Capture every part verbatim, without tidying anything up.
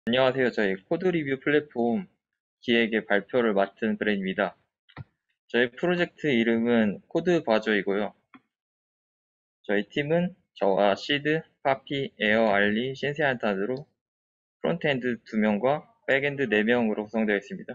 안녕하세요. 저희 코드 리뷰 플랫폼 기획의 발표를 맡은 브랜입니다. 저희 프로젝트 이름은 코드 바조이고요. 저희 팀은 저와 시드, 파피, 에어, 알리, 신세한탄으로 프론트엔드 두 명과 백엔드 네 명으로 구성되어 있습니다.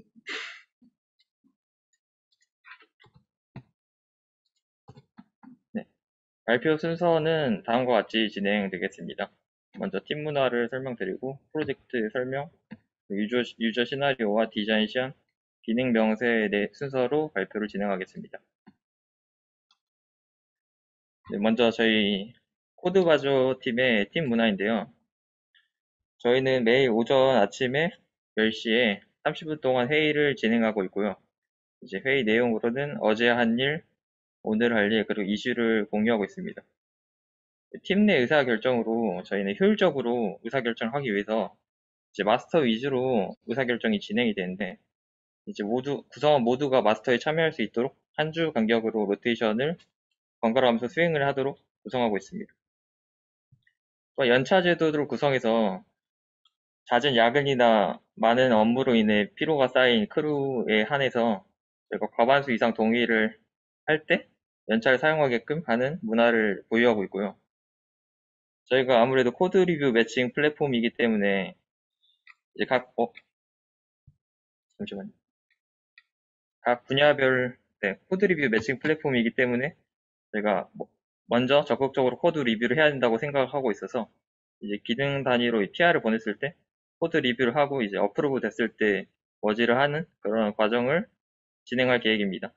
네, 발표 순서는 다음과 같이 진행되겠습니다. 먼저 팀 문화를 설명드리고 프로젝트 설명, 유저, 유저 시나리오와 디자인 시안, 기능 명세 네 순서로 발표를 진행하겠습니다. 네, 먼저 저희 코드바조 팀의 팀 문화인데요. 저희는 매일 오전 아침에 열 시에 삼십 분 동안 회의를 진행하고 있고요. 이제 회의 내용으로는 어제 한 일, 오늘 할 일, 그리고 이슈를 공유하고 있습니다. 팀 내 의사결정으로 저희는 효율적으로 의사결정하기 위해서 이제 마스터 위주로 의사결정이 진행이 되는데, 이제 모두, 구성원 모두가 마스터에 참여할 수 있도록 한 주 간격으로 로테이션을 번갈아가면서 수행을 하도록 구성하고 있습니다. 또 연차 제도를 구성해서 잦은 야근이나 많은 업무로 인해 피로가 쌓인 크루에 한해서 저희가 과반수 이상 동의를 할 때 연차를 사용하게끔 하는 문화를 보유하고 있고요. 저희가 아무래도 코드 리뷰 매칭 플랫폼이기 때문에 이제 각, 어, 잠시만요. 각 분야별 네, 코드 리뷰 매칭 플랫폼이기 때문에 저희가 뭐 먼저 적극적으로 코드 리뷰를 해야 된다고 생각하고 있어서 이제 기능 단위로 피알을 보냈을 때 코드 리뷰를 하고 이제 어프로브 됐을 때 머지를 하는 그런 과정을 진행할 계획입니다.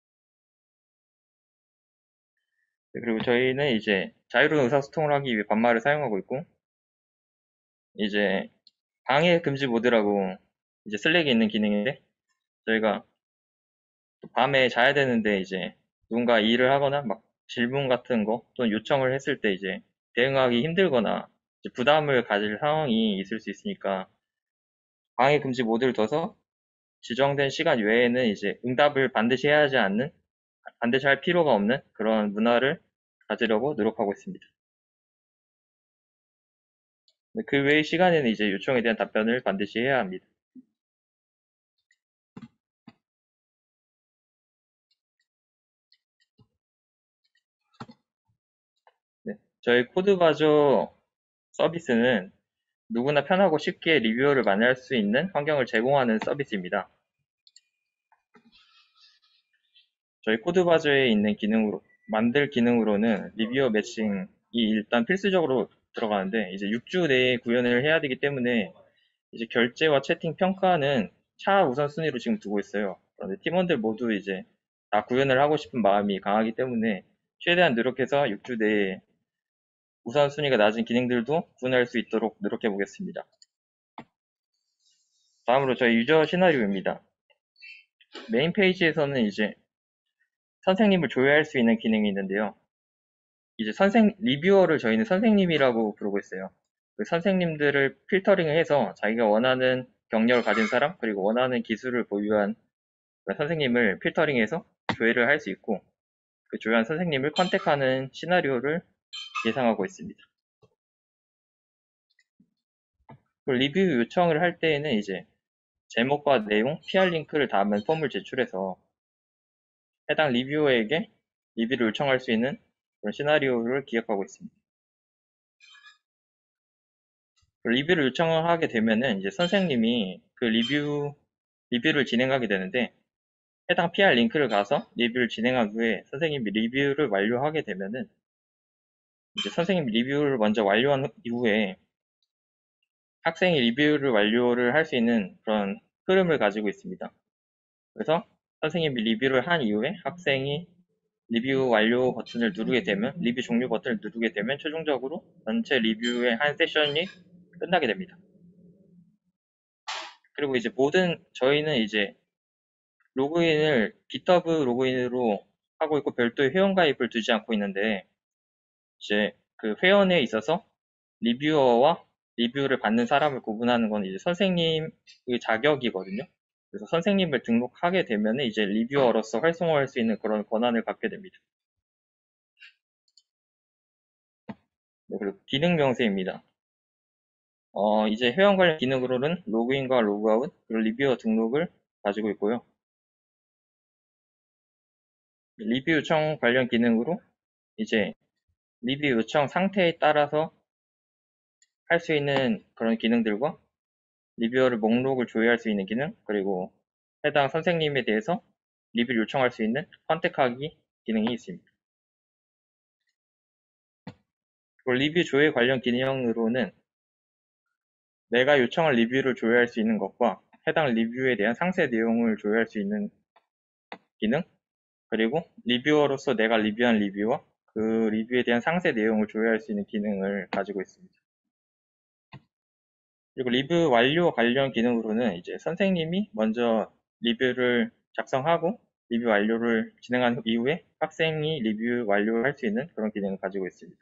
네, 그리고 저희는 이제 자유로운 의사소통을 하기 위해 반말을 사용하고 있고, 이제 방해 금지 모드라고 이제 슬랙에 있는 기능인데, 저희가 밤에 자야 되는데 이제 누군가 일을 하거나 막 질문 같은 거 또는 요청을 했을 때 이제 대응하기 힘들거나 이제 부담을 가질 상황이 있을 수 있으니까 방해 금지 모드를 둬서 지정된 시간 외에는 이제 응답을 반드시 해야 하지 않는, 반드시 할 필요가 없는 그런 문화를 가지려고 노력하고 있습니다. 그 외의 시간에는 이제 요청에 대한 답변을 반드시 해야 합니다. 네, 저희 코드바저 서비스는 누구나 편하고 쉽게 리뷰어를 만날 수 있는 환경을 제공하는 서비스입니다. 저희 코드바저에 있는 기능으로, 만들 기능으로는 리뷰어 매칭이 일단 필수적으로 들어가는데, 이제 육 주 내에 구현을 해야 되기 때문에 이제 결제와 채팅 평가는 차 우선순위로 지금 두고 있어요. 그런데 팀원들 모두 이제 다 구현을 하고 싶은 마음이 강하기 때문에 최대한 노력해서 육 주 내에 우선순위가 낮은 기능들도 구현할 수 있도록 노력해 보겠습니다. 다음으로 저희 유저 시나리오입니다. 메인 페이지에서는 이제 선생님을 조회할 수 있는 기능이 있는데요. 이제 선생, 리뷰어를 저희는 선생님이라고 부르고 있어요. 그 선생님들을 필터링을 해서 자기가 원하는 경력을 가진 사람, 그리고 원하는 기술을 보유한 선생님을 필터링해서 조회를 할 수 있고, 그 조회한 선생님을 컨택하는 시나리오를 예상하고 있습니다. 리뷰 요청을 할 때에는 이제 제목과 내용, 피알 링크를 담은 폼을 제출해서 해당 리뷰어에게 리뷰를 요청할 수 있는 그런 시나리오를 기획하고 있습니다. 리뷰를 요청하게 되면은 이제 선생님이 그 리뷰, 리뷰를 진행하게 되는데, 해당 피알 링크를 가서 리뷰를 진행한 후에 선생님이 리뷰를 완료하게 되면은 이제 선생님 리뷰를 먼저 완료한 이후에 학생이 리뷰를 완료를 할 수 있는 그런 흐름을 가지고 있습니다. 그래서 선생님이 리뷰를 한 이후에 학생이 리뷰 완료 버튼을 누르게 되면, 리뷰 종료 버튼을 누르게 되면 최종적으로 전체 리뷰의 한 세션이 끝나게 됩니다. 그리고 이제 모든, 저희는 이제 로그인을 깃허브 로그인으로 하고 있고 별도의 회원가입을 두지 않고 있는데, 이제 그 회원에 있어서 리뷰어와 리뷰를 받는 사람을 구분하는 건 이제 선생님의 자격이거든요. 그래서 선생님을 등록하게 되면 이제 리뷰어로서 활성화할 수 있는 그런 권한을 갖게 됩니다. 네, 그리고 기능 명세입니다. 어, 이제 회원 관련 기능으로는 로그인과 로그아웃, 그리고 리뷰어 등록을 가지고 있고요. 리뷰 요청 관련 기능으로 이제 리뷰 요청 상태에 따라서 할 수 있는 그런 기능들과 리뷰어를 목록을 조회할 수 있는 기능, 그리고 해당 선생님에 대해서 리뷰를 요청할 수 있는 선택하기 기능이 있습니다. 그리고 리뷰 조회 관련 기능으로는 내가 요청한 리뷰를 조회할 수 있는 것과 해당 리뷰에 대한 상세 내용을 조회할 수 있는 기능, 그리고 리뷰어로서 내가 리뷰한 리뷰와 그 리뷰에 대한 상세 내용을 조회할 수 있는 기능을 가지고 있습니다. 그리고 리뷰 완료 관련 기능으로는 이제 선생님이 먼저 리뷰를 작성하고 리뷰 완료를 진행한 이후에 학생이 리뷰 완료를 할 수 있는 그런 기능을 가지고 있습니다.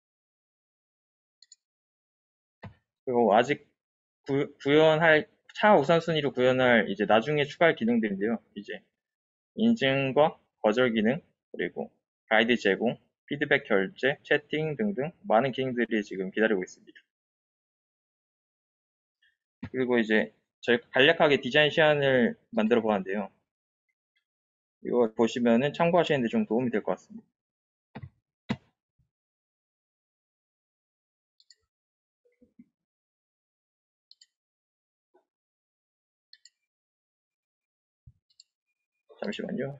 그리고 아직 구, 구현할 차 우선순위로 구현할 이제 나중에 추가할 기능들인데요. 이제 인증과 거절 기능, 그리고 가이드 제공, 피드백 결제, 채팅 등등 많은 기능들이 지금 기다리고 있습니다. 그리고 이제 저희 간략하게 디자인 시안을 만들어 보았는데요. 이거 보시면은 참고하시는데 좀 도움이 될 것 같습니다. 잠시만요.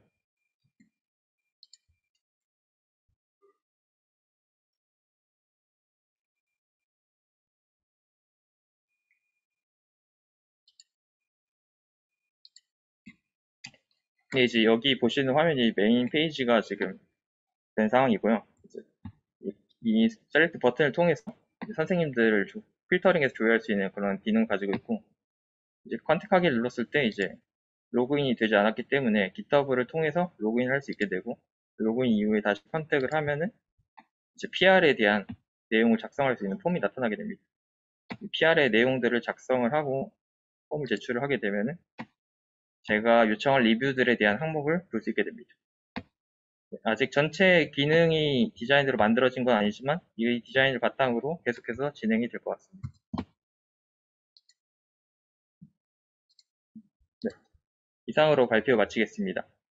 네, 이제 여기 보시는 화면이 메인 페이지가 지금 된 상황이고요. 이제 이, 이 셀렉트 버튼을 통해서 선생님들을 조, 필터링해서 조회할 수 있는 그런 기능을 가지고 있고, 이제 컨택하기를 눌렀을 때 이제 로그인이 되지 않았기 때문에 깃허브를 통해서 로그인을 할 수 있게 되고, 로그인 이후에 다시 컨택을 하면은 이제 피알에 대한 내용을 작성할 수 있는 폼이 나타나게 됩니다. 피알의 내용들을 작성을 하고 폼을 제출을 하게 되면은 제가 요청할 리뷰들에 대한 항목을 볼 수 있게 됩니다. 아직 전체 기능이 디자인으로 만들어진 건 아니지만 이 디자인을 바탕으로 계속해서 진행이 될 것 같습니다. 네, 이상으로 발표 마치겠습니다.